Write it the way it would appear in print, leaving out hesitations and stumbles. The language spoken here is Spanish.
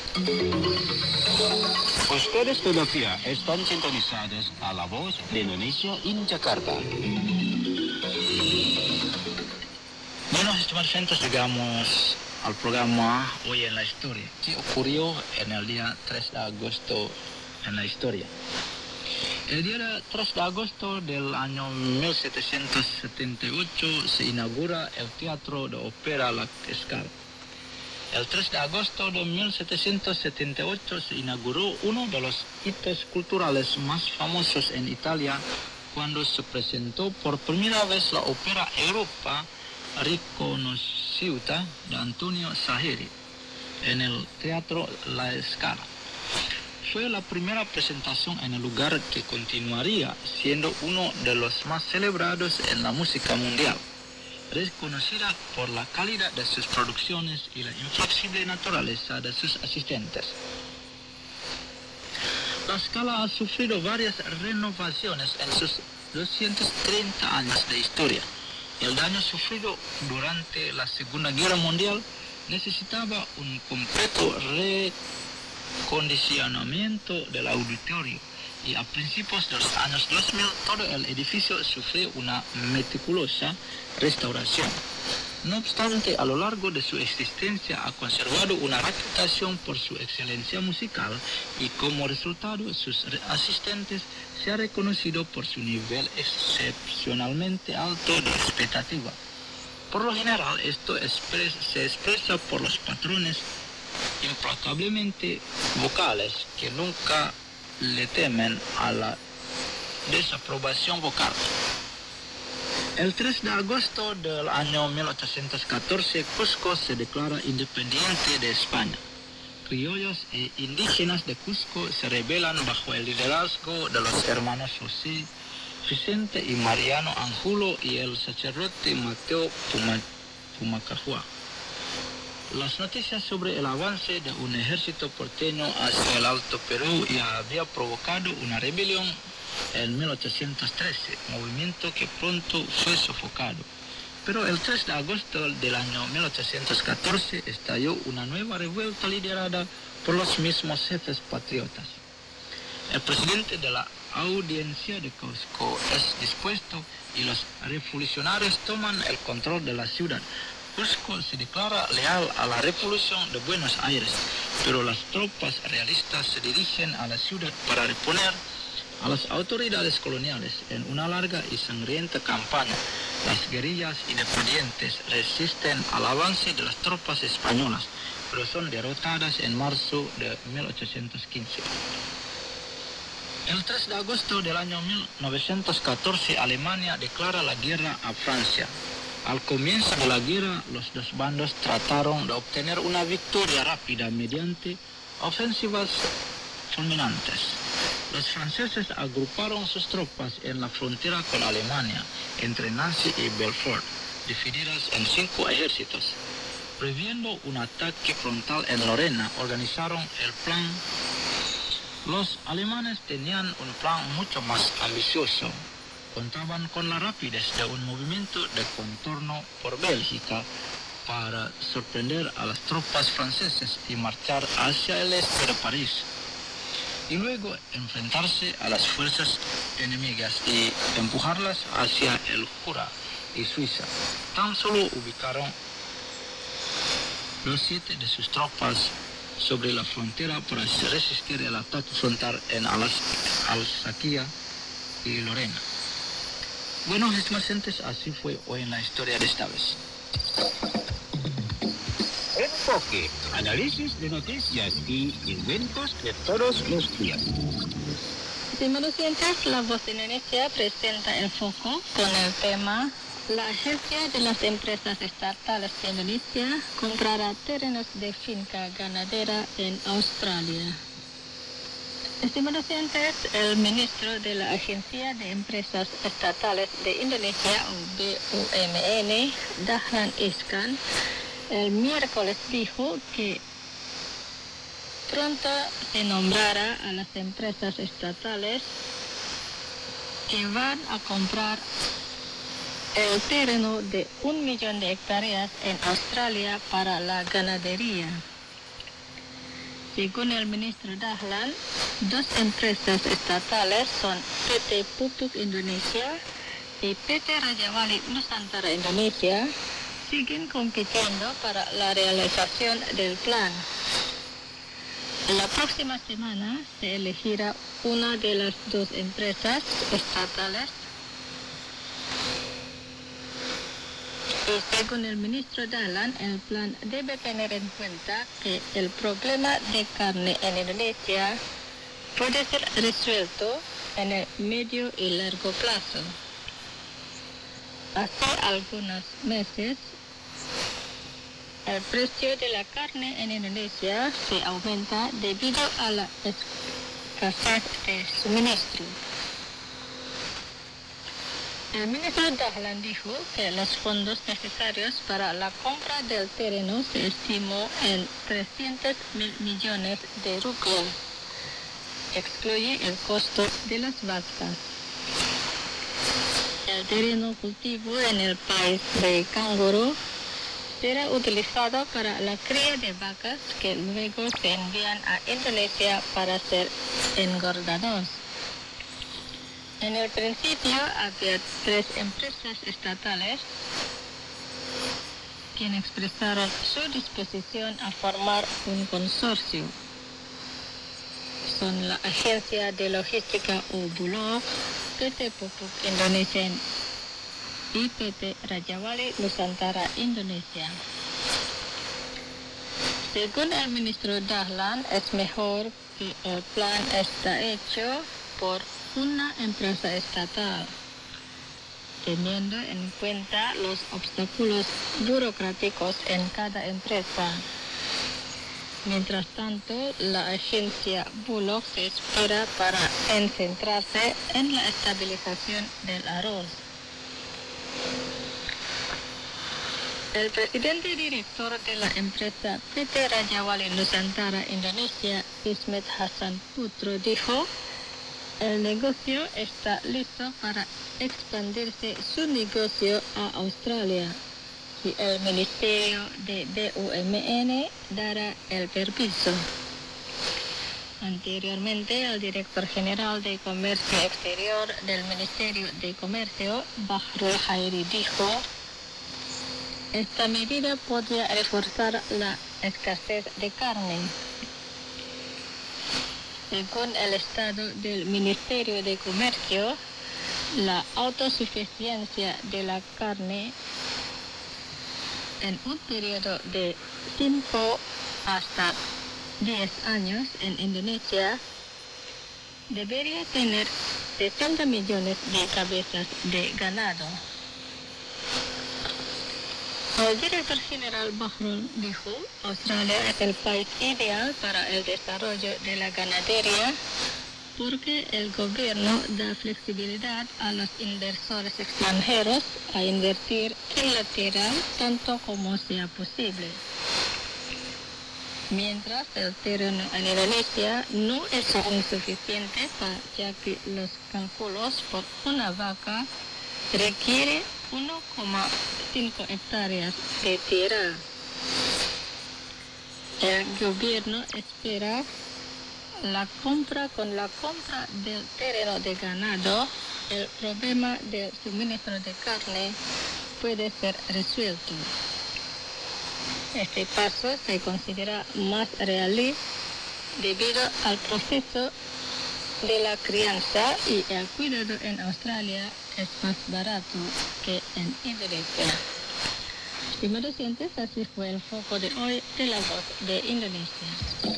Ustedes todavía están sintonizados a La Voz de Indonesia en Jakarta. Bueno, estimados oyentes, llegamos al programa Hoy en la Historia, que ocurrió en el día 3 de agosto en la historia. El día 3 de agosto del año 1778 se inaugura el Teatro de Ópera La Scala. El 3 de agosto de 1778 se inauguró uno de los hitos culturales más famosos en Italia cuando se presentó por primera vez la ópera Europa Riconosciuta de Antonio Salieri en el Teatro La Scala. Fue la primera presentación en el lugar que continuaría siendo uno de los más celebrados en la música mundial, reconocida por la calidad de sus producciones y la inflexible naturaleza de sus asistentes. La Scala ha sufrido varias renovaciones en sus 230 años de historia. El daño sufrido durante la Segunda Guerra Mundial necesitaba un completo recondicionamiento del auditorio, y a principios de los años 2000 todo el edificio sufrió una meticulosa restauración. No obstante, a lo largo de su existencia ha conservado una reputación por su excelencia musical, y como resultado sus asistentes se ha reconocido por su nivel excepcionalmente alto de expectativa. Por lo general, esto se expresa por los patrones implacablemente vocales que nunca le temen a la desaprobación vocal. El 3 de agosto del año 1814, Cusco se declara independiente de España. Criollos e indígenas de Cusco se rebelan bajo el liderazgo de los hermanos José, Vicente y Mariano Angulo y el sacerdote Mateo Pumacahua. Las noticias sobre el avance de un ejército porteño hacia el Alto Perú ya había provocado una rebelión en 1813, movimiento que pronto fue sofocado. Pero el 3 de agosto del año 1814 estalló una nueva revuelta liderada por los mismos jefes patriotas. El presidente de la audiencia de Cusco es dispuesto y los revolucionarios toman el control de la ciudad. Cusco se declara leal a la Revolución de Buenos Aires, pero las tropas realistas se dirigen a la ciudad para reponer a las autoridades coloniales. En una larga y sangrienta campaña, las guerrillas independientes resisten al avance de las tropas españolas, pero son derrotadas en marzo de 1815. El 3 de agosto del año 1914, Alemania declara la guerra a Francia. Al comienzo de la guerra, los dos bandos trataron de obtener una victoria rápida mediante ofensivas fulminantes. Los franceses agruparon sus tropas en la frontera con Alemania, entre Nancy y Belfort, divididas en 5 ejércitos. Previendo un ataque frontal en Lorena, organizaron el plan. Los alemanes tenían un plan mucho más ambicioso. Contaban con la rapidez de un movimiento de contorno por Bélgica para sorprender a las tropas francesas y marchar hacia el este de París, y luego enfrentarse a las fuerzas enemigas y empujarlas hacia el Jura y Suiza. Tan solo ubicaron los 7 de sus tropas sobre la frontera para resistir el ataque frontal en Alsacia y Lorena. Bueno, estimados oyentes, así fue hoy en la historia de esta vez. Enfoque, análisis de noticias y eventos de todos los días. Estimados oyentes, La Voz de Indonesia presenta Enfoque con el tema: la Agencia de las Empresas Estatales de Indonesia comprará terrenos de finca ganadera en Australia. Estimados oyentes, el ministro de la Agencia de Empresas Estatales de Indonesia, BUMN, Dahlan Iskan, el miércoles dijo que pronto se nombrará a las empresas estatales que van a comprar el terreno de 1 millón de hectáreas en Australia para la ganadería. Según el ministro Dahlan, dos empresas estatales son PT Pupuk Indonesia y PT Raja Wali Nusantara Indonesia, siguen compitiendo para la realización del plan. La próxima semana se elegirá una de las dos empresas estatales. Y según el ministro Dahlan, el plan debe tener en cuenta que el problema de carne en Indonesia puede ser resuelto en el medio y largo plazo. Hace algunos meses, el precio de la carne en Indonesia se aumenta debido a la escasez de suministro. El ministro Dahlan dijo que los fondos necesarios para la compra del terreno se estimó en 300.000 millones de rupias. Excluye el costo de las vacas. El terreno cultivo en el país de Canguro será utilizado para la cría de vacas que luego se envían a Indonesia para ser engordados. En el principio había 3 empresas estatales quienes expresaron su disposición a formar un consorcio. Son la Agencia de Logística o Bulog, PT Pupuk Indonesia y PT Raja Wali Nusantara Indonesia. Según el ministro Dahlan, es mejor que el plan está hecho por una empresa estatal, teniendo en cuenta los obstáculos burocráticos en cada empresa. Mientras tanto, la agencia Bulog se espera para centrarse en la estabilización del arroz. El presidente director de la empresa PT Raja Wali Nusantara Indonesia, Ismet Hasan Putro, dijo: el negocio está listo para expandirse su negocio a Australia y el Ministerio de BUMN dará el permiso. Anteriormente, el director general de Comercio Exterior del Ministerio de Comercio, Bahrul Khairi, dijo: esta medida podría reforzar la escasez de carne. Según el estado del Ministerio de Comercio, la autosuficiencia de la carne en un periodo de 5 hasta 10 años en Indonesia debería tener 60 millones de cabezas de ganado. El director general Bahrul dijo: Australia es el país ideal para el desarrollo de la ganadería porque el gobierno da flexibilidad a los inversores extranjeros a invertir en la tierra tanto como sea posible. Mientras el terreno en Indonesia no es insuficiente, ya que los cálculos por una vaca requiere 1,5 hectáreas de tierra. El gobierno espera con la compra del terreno de ganado, el problema del suministro de carne puede ser resuelto. Este paso se considera más realista debido al proceso de la crianza y el cuidado en Australia es más barato que en Indonesia. Estimados oyentes, así fue el foco de hoy de La Voz de Indonesia.